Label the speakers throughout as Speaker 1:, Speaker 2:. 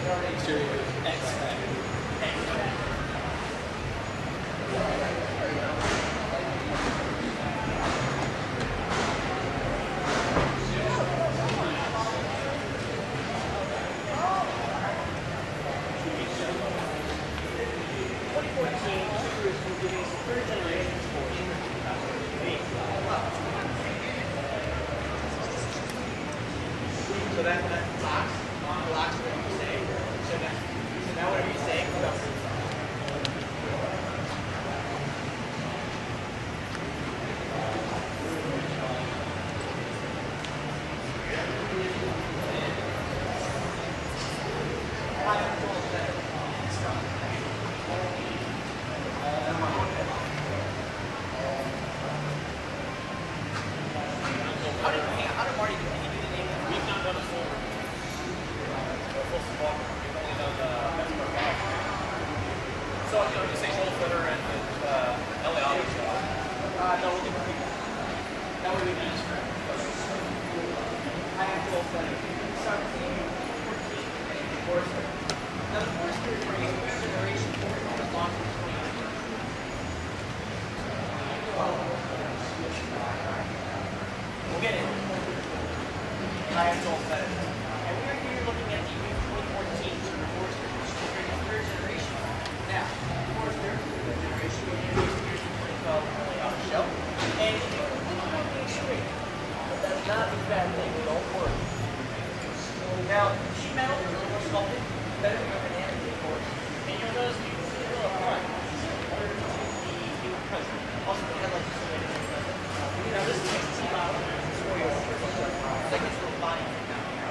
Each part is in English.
Speaker 1: Exterior. X-Spec.
Speaker 2: So that locks whatever you say. So now whatever you say comes out. How did Marty do it? He did the name. We've not done a full swap. We've only done the best part of. So just say full footer and LA auto stuff. No, we'll do the that way we can use for I have full footer. Sorry, 14 Forester. Now the Forester is a generation 4 that launched in 2019. We'll get it. I have full footer. And we are here looking at the new 2014 Subaru Forester, which is the third generation. Now, the Forester is the third generation. We introduced in 2012 only on the shelf. And if you're looking at being straight, but that's not a bad thing. It don't work. Now, sheet metal is a little more sculpted, better aerodynamic, of course. And you'll notice you can see a little up front. The new present. Also, the headlights are simulated. Now, this is 16 model. It's 4 years old. It's like this little body thing down here.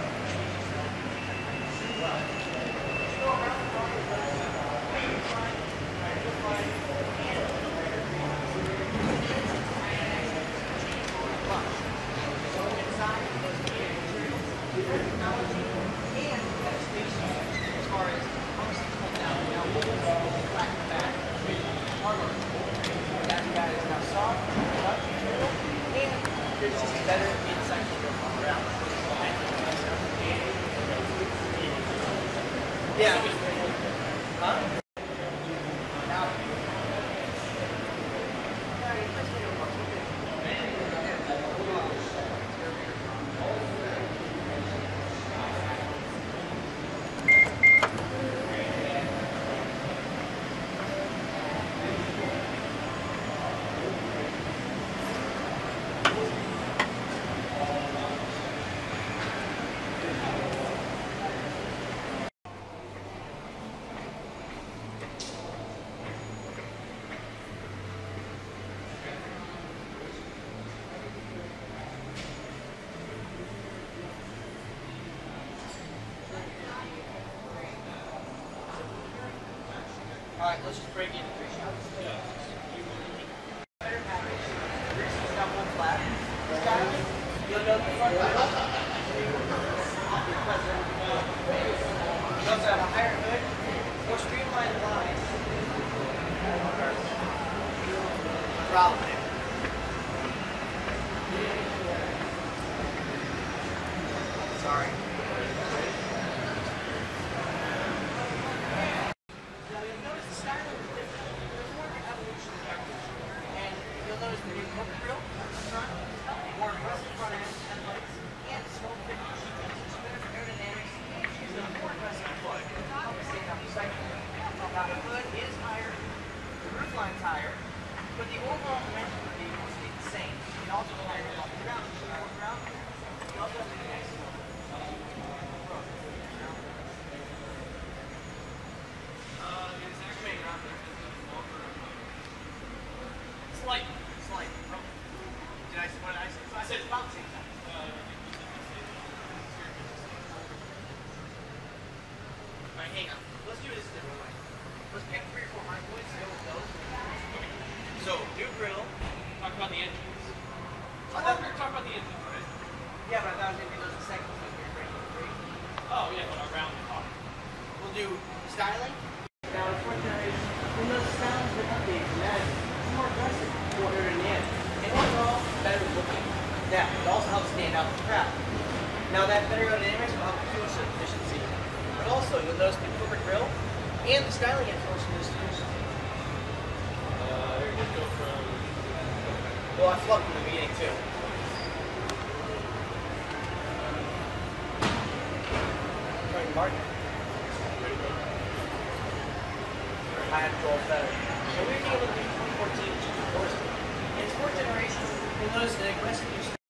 Speaker 2: Technology and station as far as functions now. Now, black and back, armor. That guy is now soft, material, and there's just better insight to go around. Yeah. Huh? Alright, let's just break into 3 shots. Better package. Rear seat's got one flat. Styling, you'll note the front wheel. You also have a higher hood, more streamlined lines. Problem there. Sorry. More aggressive front end headlights and smoke finish. It's better for aerodynamics and she's a more aggressive foot. Now the hood is higher, the roof line's higher, but the overall dimension of the vehicle stays the same. It also has higher off the ground. It also has a nice Slight. I said it's about the same time. Alright, hang on. Let's do this a different way. Let's pick 3 or 4 high points and go with those. So, new grill.
Speaker 1: Talk about the engines.
Speaker 2: I thought we
Speaker 1: Talk about the engines, right?
Speaker 2: Yeah, but I thought I was going to do those in seconds. So we're breaking 3.
Speaker 1: Oh, yeah, but around the car.
Speaker 2: We'll do styling. Now, the 4th generation, when those styles are updated, it's more aggressive, shorter in the end. And overall, better looking. Now, it also helps stand out in the crowd. Now, that better aerodynamics will help fuel efficiency. But also, you'll notice the corporate grille and the styling function is used.
Speaker 1: Here you go from...
Speaker 2: Well, I flubbed in the beginning too. Trying to mark it. High control better. So we're dealing with the 2014 Jeep Endorsement. In its fourth generation, you'll notice an aggressive use